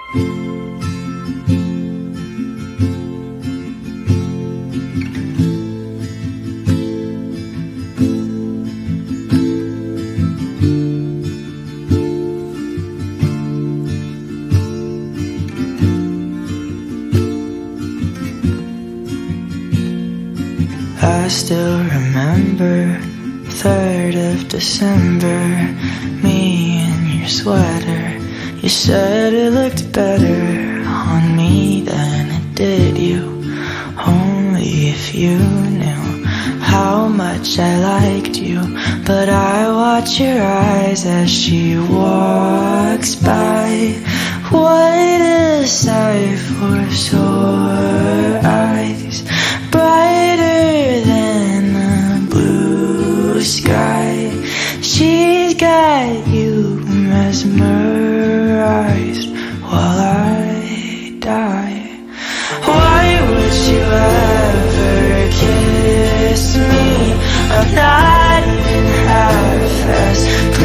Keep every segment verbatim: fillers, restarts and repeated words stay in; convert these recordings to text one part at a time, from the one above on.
I still remember third of December, me in your sweater. You said it looked better on me than it did you. Only if you knew how much I liked you. But I watch your eyes as she walks by. What a sight for sore eyes, brighter than the blue sky. She's got you mesmerized while I die. Why would you ever kiss me? I'm not even half as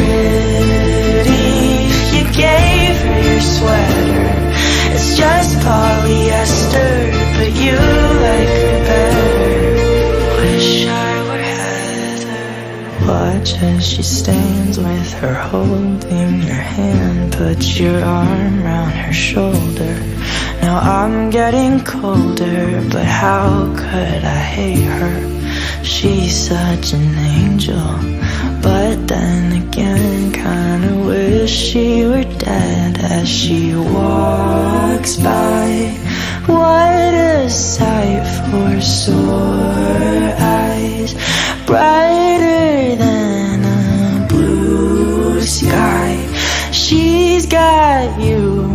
pretty. You gave her your sweater, it's just polyester, but you like her better. Wish I were Heather. Watch as she stands with her holding your hand, put your arm round her shoulder. Now I'm getting colder, but how could I hate her? She's such an angel, but then again kinda wish she were dead as she walks by. What a sight for sore eyes, brighter than a blue sky. She's got you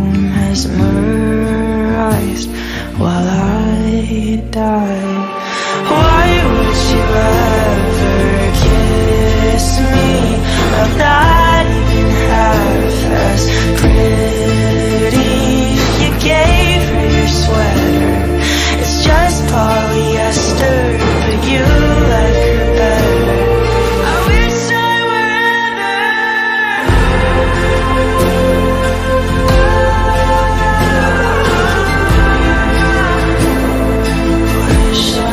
mesmerized while I die. Why would you ever kiss me? I'm not even half as pretty. You gave her your sweater, it's just polyester, but you like her better. I wish I were Wish I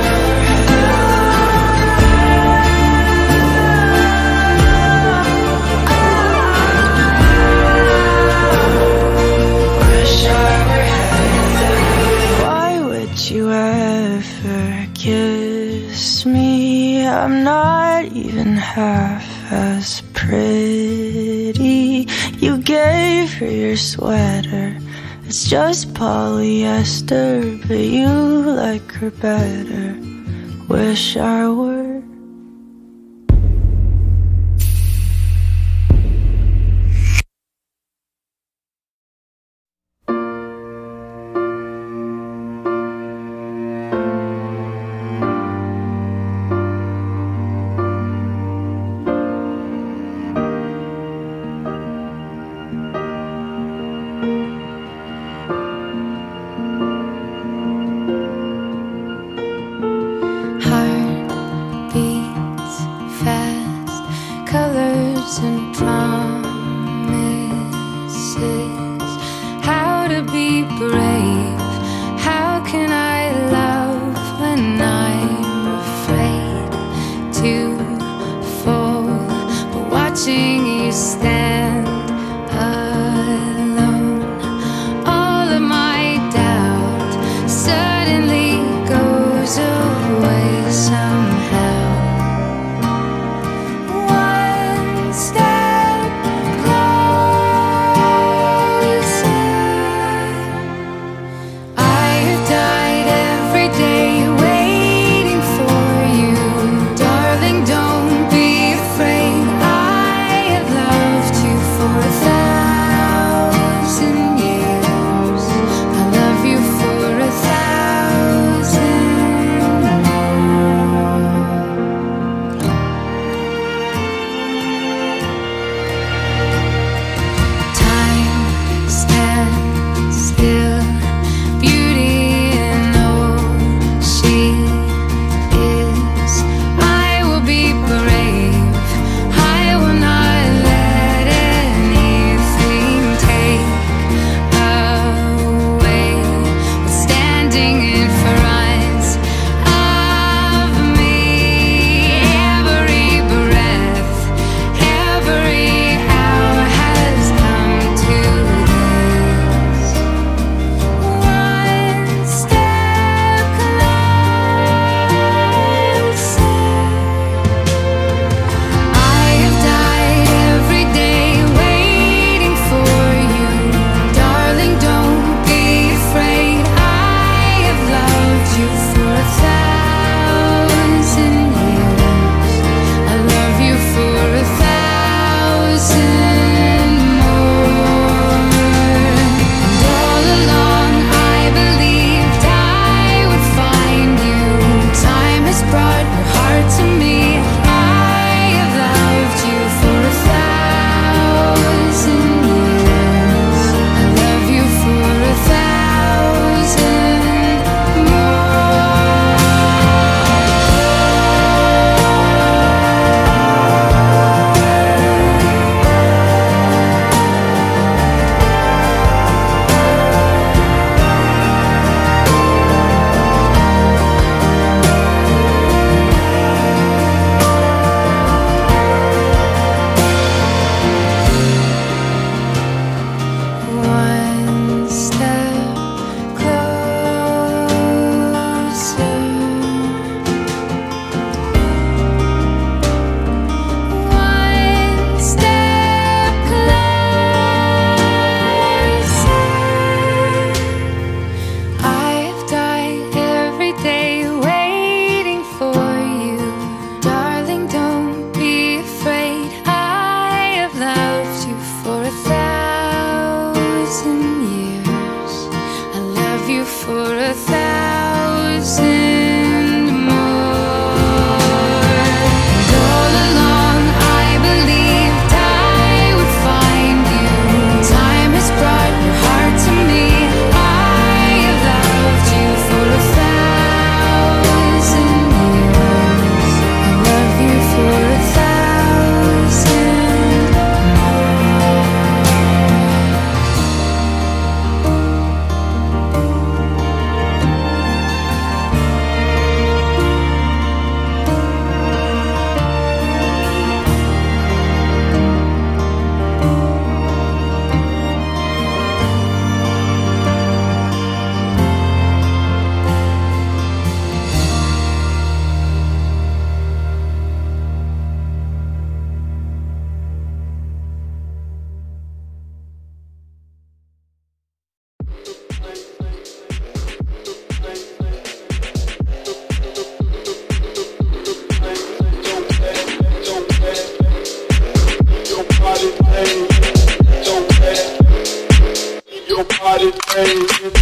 you ever kiss me? I'm not even half as pretty. You gave her your sweater, it's just polyester, but you like her better. Wish I were. Thank you.